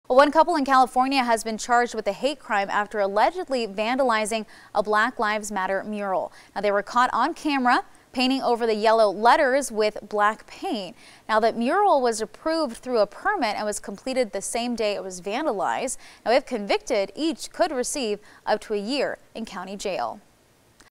Well, one couple in California has been charged with a hate crime after allegedly vandalizing a Black Lives Matter mural. Now, they were caught on camera painting over the yellow letters with black paint. Now, the mural was approved through a permit and was completed the same day it was vandalized. Now, if convicted, each could receive up to a year in county jail.